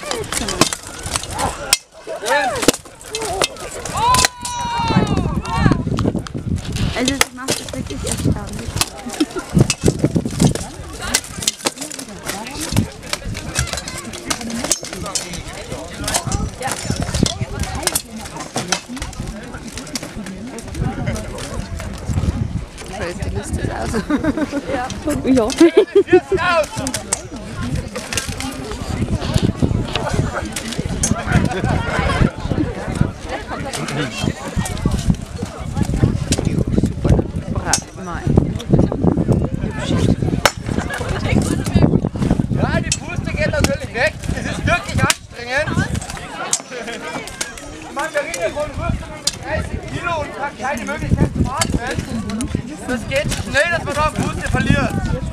Also das macht es wirklich erstaunlich. So ist die Liste aus. Ja. Ja, die Puste geht natürlich weg. Es ist wirklich anstrengend. Die Margarine von Rüstungen mit 30 Kilo und hat keine Möglichkeit zu atmen. Das geht schnell, dass man da Puste verliert.